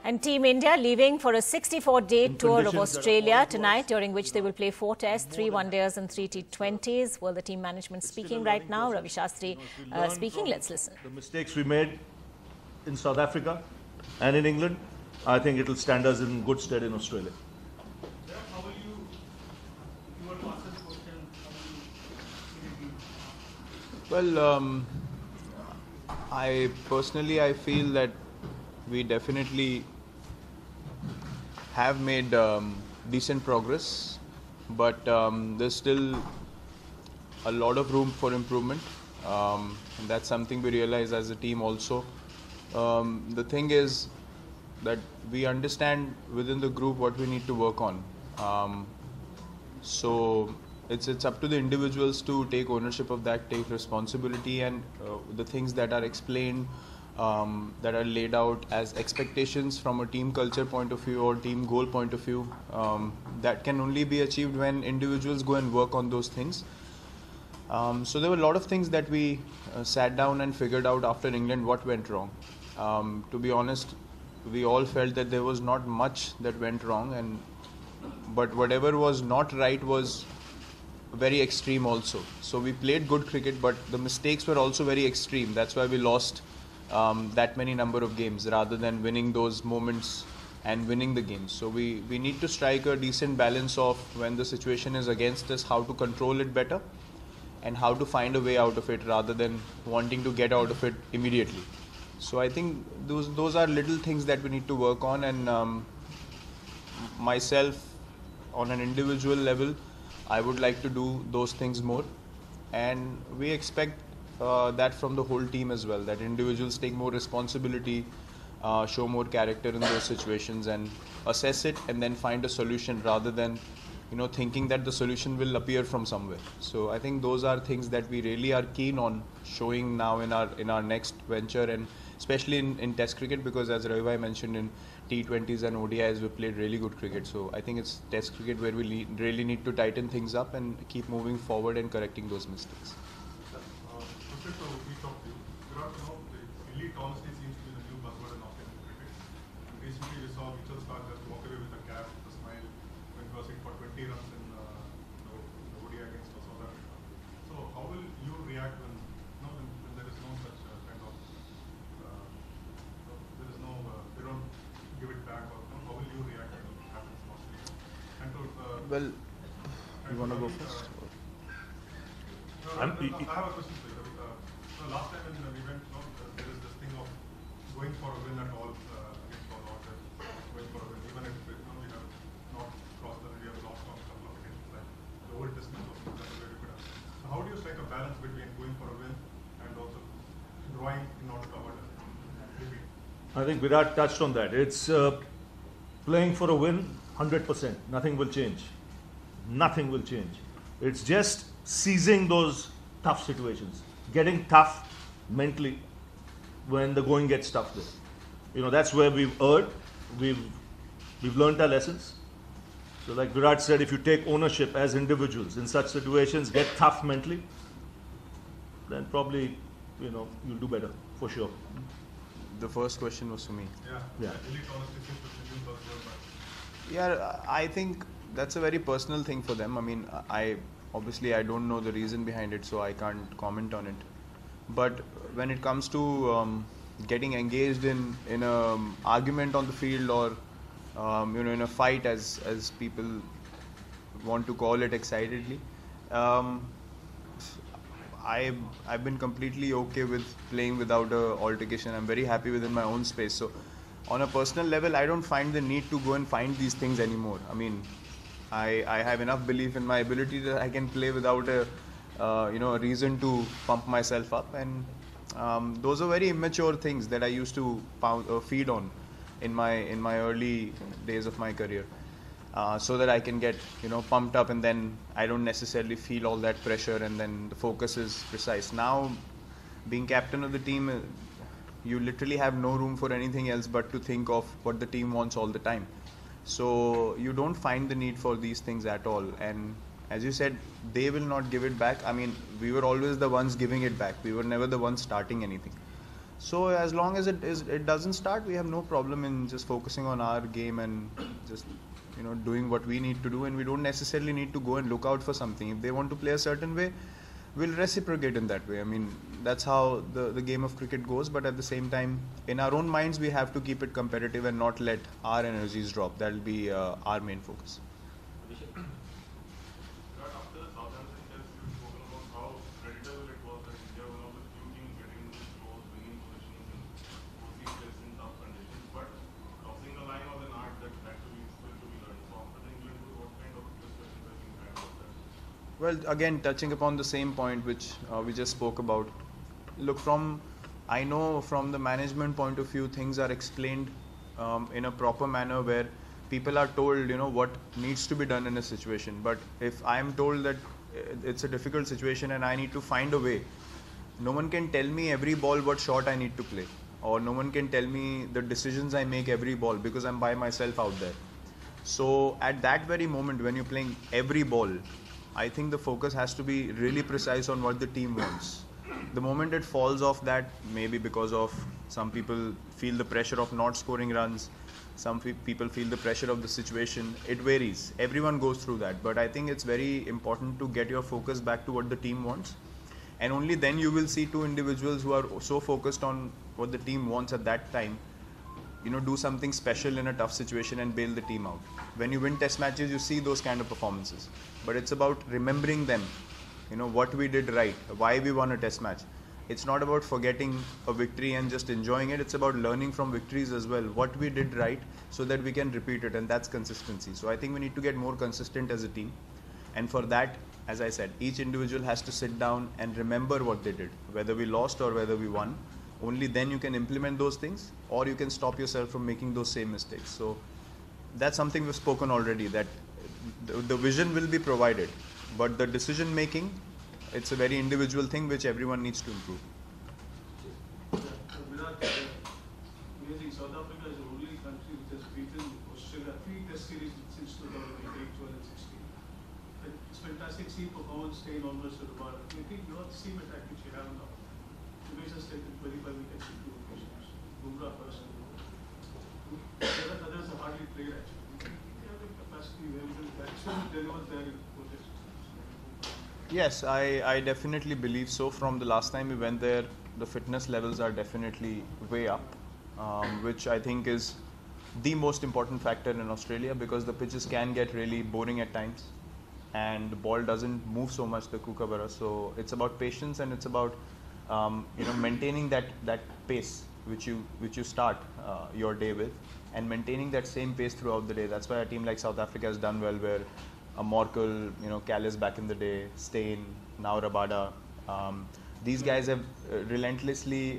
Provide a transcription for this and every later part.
And Team India leaving for a 64-day tour of Australia tonight, during which they will play 4 tests, 3 one-days and 3 T20s. Well, the team management speaking right now. Ravi Shastri speaking. Let's listen. The mistakes we made in South Africa and in England, I think it will stand us in good stead in Australia. How will you answer this question? Well, I personally feel that we definitely have made decent progress, but there's still a lot of room for improvement, and that's something we realize as a team also. The thing is that we understand within the group what we need to work on. So it's up to the individuals to take ownership of that, take responsibility, and the things that are explained, that are laid out as expectations from a team culture point of view or team goal point of view, that can only be achieved when individuals go and work on those things. So there were a lot of things that we sat down and figured out after England what went wrong. To be honest, we all felt that there was not much that went wrong, but whatever was not right was very extreme also. So we played good cricket, but the mistakes were also very extreme. That's why we lost that many number of games rather than winning those moments and winning the games. So we need to strike a decent balance of when the situation is against us, how to control it better and how to find a way out of it rather than wanting to get out of it immediately. So I think those are little things that we need to work on, and myself on an individual level, I would like to do those things more, and we expect that from the whole team as well, that individuals take more responsibility, show more character in those situations and assess it and then find a solution rather than thinking that the solution will appear from somewhere. So I think those are things that we really are keen on showing now in our next venture, and especially in Test cricket, because as Ravi mentioned, in T20s and ODIs we played really good cricket. So I think it's Test cricket where we really need to tighten things up and keep moving forward and correcting those mistakes. To each of you, Virat, the elite honesty seems to be the new buzzword in Australian cricket. And recently we saw Mitchell Starc just walk away with a cap, with a smile, when he was hit for 20 runs in the ODI against South Africa. So how will you react when there is no such kind of, they don't give it back, or how will you react when it happens in Australia? And Well, you want to go first? I have a question for you. Last time when we went, there is this thing of going for a win at all against all odds, going for a win, even if we have not crossed we have lost on a couple of occasions, like the old distance of very good. So how do you strike a balance between going for a win and also drawing in order to avoid a defeat? I think Virat touched on that. It's playing for a win, 100%. Nothing will change. Nothing will change. It's just seizing those tough situations, getting tough mentally when the going gets tough there. That's where we've erred. We've learned our lessons. So like Virat said, if you take ownership as individuals in such situations, get tough mentally, then probably you'll do better for sure. The first question was for me. Yeah. Elite honesty seems to be the new buzzword, but Yeah, I think that's a very personal thing for them. I mean, obviously I don't know the reason behind it, so I can't comment on it. But when it comes to getting engaged in a argument on the field, or in a fight, as people want to call it excitedly, I've been completely okay with playing without a altercation. I'm very happy within my own space. So on a personal level, I don't find the need to go and find these things anymore. I mean, I have enough belief in my ability that I can play without a reason to pump myself up, and those are very immature things that I used to feed on in my early days of my career, so that I can get pumped up, and then I don't necessarily feel all that pressure, and then the focus is precise. Now, being captain of the team, you literally have no room for anything else but to think of what the team wants all the time. So you don't find the need for these things at all. And as you said, they will not give it back. I mean, we were always the ones giving it back. We were never the ones starting anything. So as long as it doesn't start, we have no problem in just focusing on our game and just doing what we need to do, and we don't necessarily need to go and look out for something. If they want to play a certain way, we'll reciprocate in that way. I mean, that's how the game of cricket goes, but at the same time, in our own minds, we have to keep it competitive and not let our energies drop. That'll be our main focus. After the Southampton test, you've spoken about how creditable it was that India were one of the few teams getting into this close winning positions and forcing players in tough conditions. But crossing the line was an art that had to be still to be learned. So after the England tour, what kind of discussions have you had about that? Well, again, touching upon the same point which we just spoke about. Look, I know from the management point of view, things are explained in a proper manner where people are told, what needs to be done in a situation. But if I am told that it's a difficult situation and I need to find a way, no one can tell me every ball what shot I need to play, or no one can tell me the decisions I make every ball, because I'm by myself out there. So at that very moment when you're playing every ball, I think the focus has to be really precise on what the team wants. The moment it falls off that, maybe because of some people feel the pressure of not scoring runs, some people feel the pressure of the situation, it varies. Everyone goes through that, but I think it's very important to get your focus back to what the team wants, and only then you will see two individuals who are so focused on what the team wants at that time, do something special in a tough situation and bail the team out. When you win test matches, you see those kind of performances, but it's about remembering them, what we did right, why we won a test match. It's not about forgetting a victory and just enjoying it. It's about learning from victories as well, what we did right, so that we can repeat it, and that's consistency. So I think we need to get more consistent as a team, and for that, as I said, each individual has to sit down and remember what they did, whether we lost or whether we won. Only then you can implement those things, or you can stop yourself from making those same mistakes. So that's something we've spoken already, that the vision will be provided, but the decision making, it's a very individual thing which everyone needs to improve. Virat, you think South Africa is the only country which has beaten Australia 3 test series since 2008, 12 and 16. And it's fantastic seeing performance staying almost to the bar. Do you think your seam attack which you have now, the base has taken 25 wickets in 2 occasions, Bumrah first, the others are hardly played actually. Do you have the capacity where we can actually deliver there in protest? Yes, I definitely believe so. From the last time we went there, the fitness levels are definitely way up, which I think is the most important factor in Australia, because the pitches can get really boring at times and the ball doesn't move so much, the kookaburra. So it's about patience, and it's about maintaining that pace which you start your day with, and maintaining that same pace throughout the day. That's why a team like South Africa has done well, where Morkel, Callis back in the day, Steyn, now Rabada. These guys have relentlessly,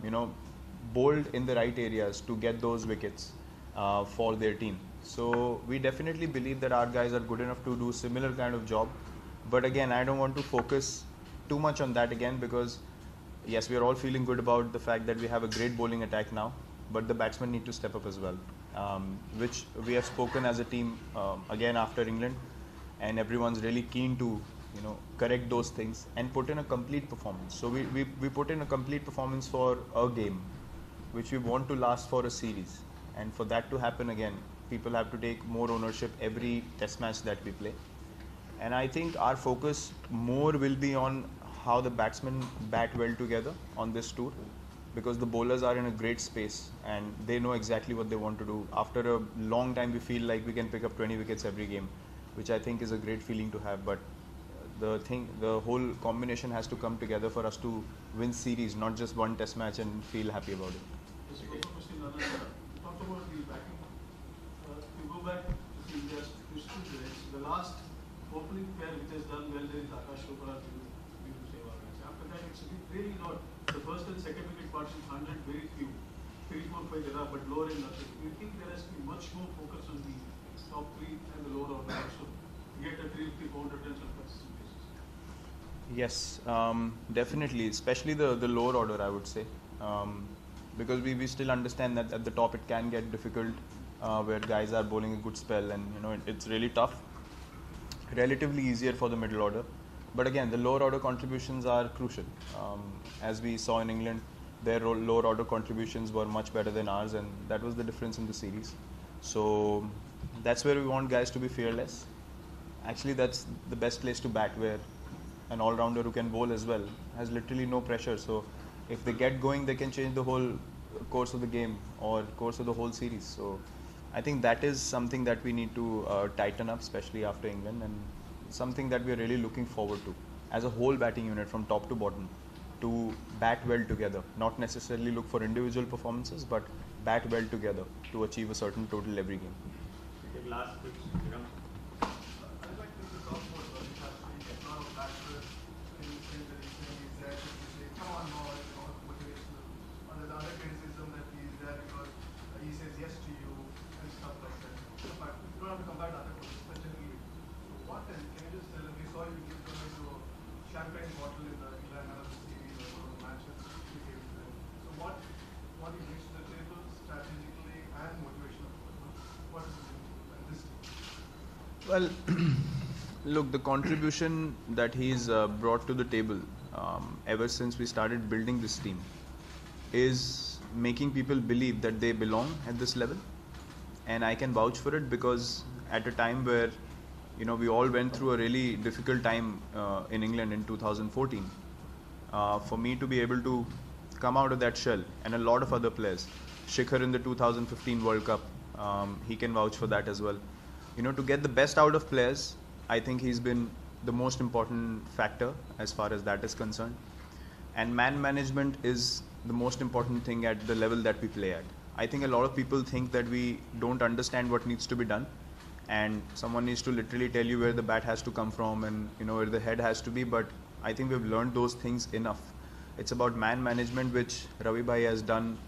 bowled in the right areas to get those wickets for their team. So we definitely believe that our guys are good enough to do similar kind of job. But again, I don't want to focus too much on that again, because yes, we are all feeling good about the fact that we have a great bowling attack now, but the batsmen need to step up as well, which we have spoken as a team again after England. And everyone's really keen to correct those things and put in a complete performance. So we put in a complete performance for a game which we want to last for a series, and for that to happen, again, people have to take more ownership every test match that we play. And I think our focus more will be on how the batsmen bat well together on this tour, because the bowlers are in a great space and they know exactly what they want to do. After a long time, we feel like we can pick up 20 wickets every game, which I think is a great feeling to have. But the whole combination has to come together for us to win series, not just one test match and feel happy about it. Just one more question, Anand. You talked about the batting. You go back to India's history days. The last opening pair which has done well there is Akash Chopra, after that it's really not. The first and second wicket partnership 100, very few. 3, 4, 5 there are, but lower end nothing. Do you think there has to be much more focus on the top 3 and the lower order also to get a 350, 400 runs on consistent basis? Yes, definitely, especially the lower order, I would say, because we still understand that at the top it can get difficult, where guys are bowling a good spell, and it's really tough. Relatively easier for the middle order, but again, the lower order contributions are crucial. As we saw in England, their lower order contributions were much better than ours, and that was the difference in the series. So that's where we want guys to be fearless. Actually, that's the best place to bat, where an all-rounder who can bowl as well has literally no pressure. So if they get going, they can change the whole course of the game or course of the whole series. So I think that is something that we need to tighten up, especially after England, and something that we are really looking forward to as a whole batting unit from top to bottom, to bat well together, not necessarily look for individual performances, but bat well together to achieve a certain total every game. Okay, last pitch, I'd like to talk about Virat Kohli. A lot of batsmen in that he's saying he's there to say, come on boys, motivational. Or there's other criticism that he's there because he says yes to you and stuff like that. But you don't have to come back to other coaches, but generally. So what else? Can you just tell us? We saw you give them into a champagne bottle in the England series or one of the matches you gave to them. So what he brings to the table strategically and motivational? What is it in this team? Well, look, the contribution that he's brought to the table ever since we started building this team is making people believe that they belong at this level, and I can vouch for it, because at a time where we all went through a really difficult time in England in 2014, for me to be able to come out of that shell, and a lot of other players, Shikhar in the 2015 World Cup, he can vouch for that as well. To get the best out of players, I think he's been the most important factor as far as that is concerned. And man management is the most important thing at the level that we play at. I think a lot of people think that we don't understand what needs to be done, and someone needs to literally tell you where the bat has to come from and where the head has to be, but I think we've learned those things enough. It's about man management, which Ravi Bhai has done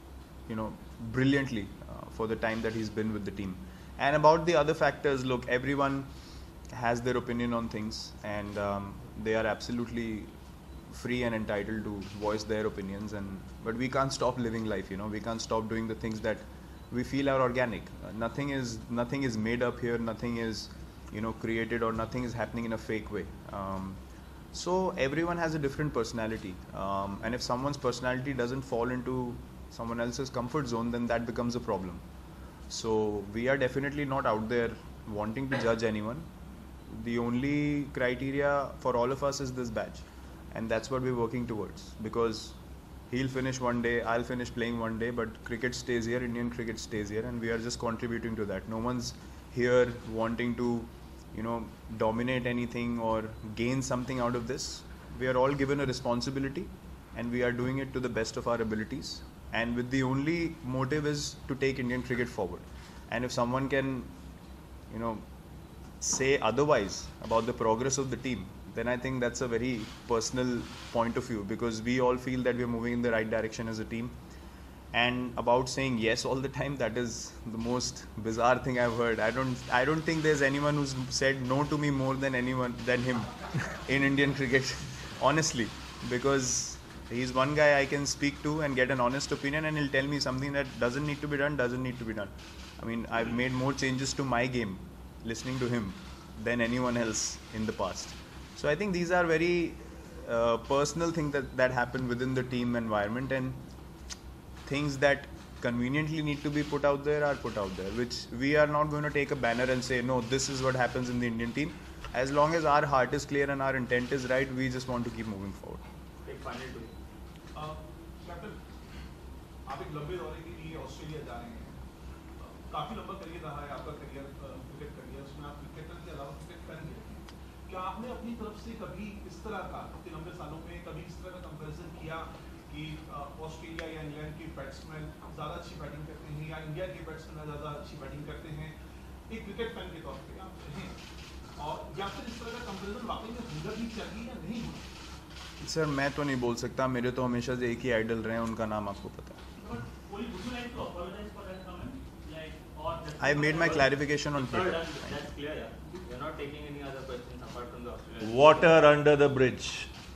brilliantly for the time that he's been with the team. And about the other factors, look, everyone has their opinion on things, and they are absolutely free and entitled to voice their opinions, but we can't stop living life. We can't stop doing the things that we feel are organic. Nothing is made up here, nothing is created, or nothing is happening in a fake way. So everyone has a different personality, and if someone's personality doesn't fall into someone else's comfort zone, then that becomes a problem. So we are definitely not out there wanting to judge anyone. The only criteria for all of us is this badge, and that's what we're working towards, because he'll finish one day, I'll finish playing one day, but cricket stays here, Indian cricket stays here, and we are just contributing to that. No one's here wanting to dominate anything or gain something out of this. We are all given a responsibility, and we are doing it to the best of our abilities, and with the only motive is to take Indian cricket forward. And if someone can say otherwise about the progress of the team, then I think that's a very personal point of view, because we all feel that we're moving in the right direction as a team. And about saying yes all the time, that is the most bizarre thing I've heard. I don't think there's anyone who's said no to me more than him in Indian cricket, honestly, because he's one guy I can speak to and get an honest opinion, and he'll tell me something that doesn't need to be done. I mean, I've made more changes to my game listening to him than anyone else in the past. So I think these are very personal things that happen within the team environment, and things that conveniently need to be put out there are put out there, which we are not going to take a banner and say, no, this is what happens in the Indian team. As long as our heart is clear and our intent is right, we just want to keep moving forward. एक final to captain, आप एक लंबे दौरे के लिए Australia जा रहे हैं। काफी लंबा करियर रहा है आपका क्रिकेट करियर, उसमें आप क्रिकेटर के अलावा क्रिकेट कर नहीं रहे। क्या आपने अपनी तरफ से कभी इस तरह का, इतने लंबे सालों में कभी इस तरह का कंपैरिजन किया कि ऑस्ट्रेलिया या इंग्लैंड के बैट्समैन ज़्यादा अच्छी बैटिंग करते हैं या इंडिया के बैट्समैन ज़्यादा अच्छी बैटिंग करते हैं, एक क्रिकेट फैन के तौर पे आप हैं, और या फिर इस तरह का कंपैरिजन वाकई में होना भी चाहिए या नहीं होना? सर, मैं तो नहीं बोल सकता, मेरे तो हमेशा से एक ही आइडल रहे हैं, उनका नाम आपको पता है। I made my clarification on Twitter. That's clear, yeah. You're not taking any other questions apart from the Australian. Water under the bridge.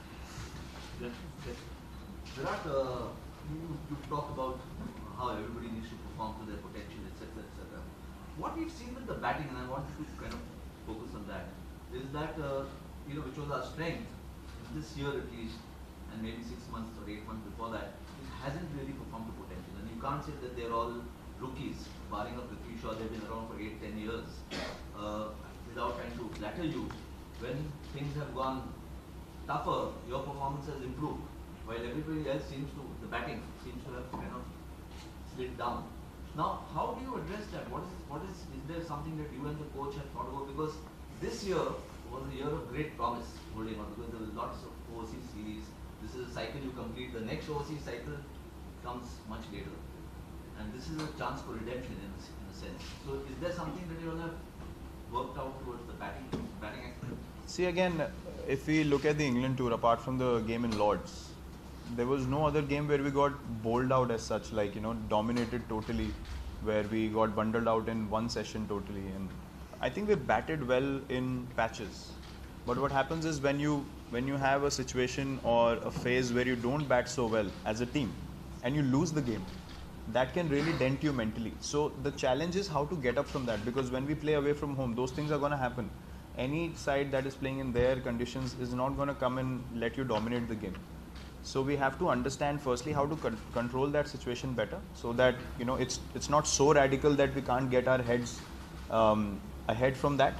Virat, you talked about how everybody needs to perform to their potential, etc., etc. What we've seen with the batting, and I wanted to kind of focus on that, is that which was our strength this year at least, and maybe 6 months or 8 months before that, hasn't really performed to potential. And you can't say that they're all rookies, barring a Prithvi Shaw, they've been around for 8-10 years. Without trying to flatter you, when things have gone tougher, your performance has improved, while everybody else the batting seems to have kind of slid down. Now, how do you address that? Is there something that you and the coach have thought about? Because this year was a year of great promise holding on, because there were lots of overseas series. This is a cycle you complete. The next overseas cycle comes much later. And this is a chance for redemption in a sense. So is there something that you all have worked out towards the batting aspect? See, again, if we look at the England tour, apart from the game in Lords, there was no other game where we got bowled out as such, like, dominated totally, where we got bundled out in one session totally. And I think we batted well in patches. But what happens is when you have a situation or a phase where you don't bat so well as a team and you lose the game, that can really dent you mentally. So the challenge is how to get up from that, because when we play away from home, those things are going to happen. Any side that is playing in their conditions is not going to come and let you dominate the game. So we have to understand firstly how to control that situation better, so that it's not so radical that we can't get our heads ahead from that.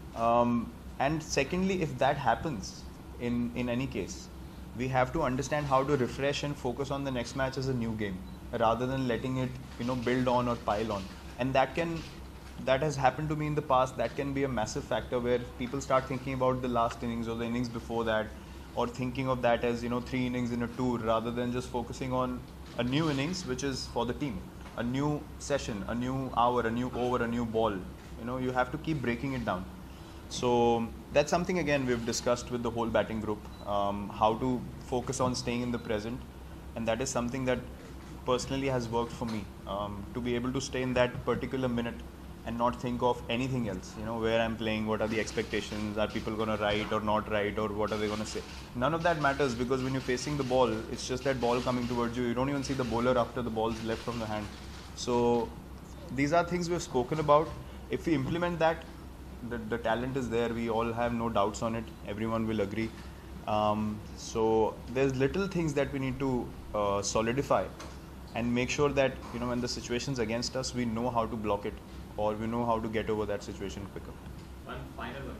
And secondly, if that happens in any case, we have to understand how to refresh and focus on the next match as a new game, rather than letting it build on or pile on. And that has happened to me in the past. That can be a massive factor, where people start thinking about the last innings or the innings before that, or thinking of that as 3 innings in a tour, rather than just focusing on a new innings which is for the team, a new session, a new hour, a new over, a new ball. You have to keep breaking it down. So that's something again we've discussed with the whole batting group, how to focus on staying in the present, and that is something that personally has worked for me, to be able to stay in that particular minute and not think of anything else, where I'm playing, what are the expectations, are people going to write or not write, or what are they going to say. None of that matters, because when you're facing the ball, it's just that ball coming towards you. You don't even see the bowler after the ball's left from the hand. So these are things we've spoken about. If we implement that, the talent is there. We all have no doubts on it. Everyone will agree. So there's little things that we need to solidify and make sure that when the situation's against us, we know how to block it, or we know how to get over that situation quicker. One final one.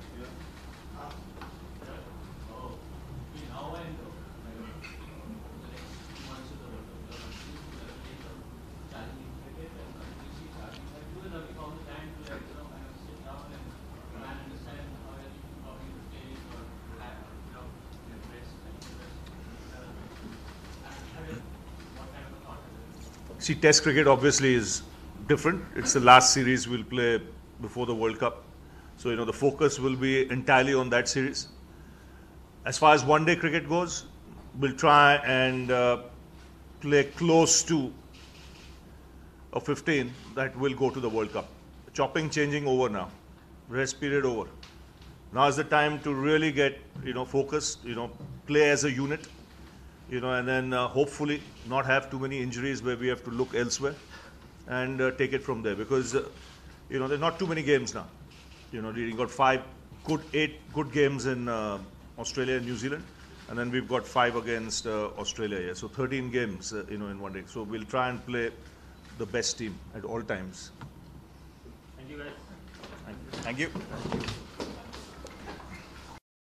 Between now and the next 2 months of the World Cup, challenging cricket and completely challenging. Have you found the time to kind of sit down and try and understand how you play or have rest and what kind of a thought is it? See, Test cricket obviously is different. It's the last series we'll play before the World Cup. So, the focus will be entirely on that series. As far as one-day cricket goes, we'll try and play close to a 15 that will go to the World Cup. Chopping, changing over now. Rest period over. Now is the time to really get, focused, play as a unit, and then hopefully not have too many injuries where we have to look elsewhere, and take it from there, because there's not too many games now. We've got 8 good games in Australia and New Zealand, and then we've got 5 against Australia here. So 13 games in one day. So we'll try and play the best team at all times. Thank you guys. Thank you.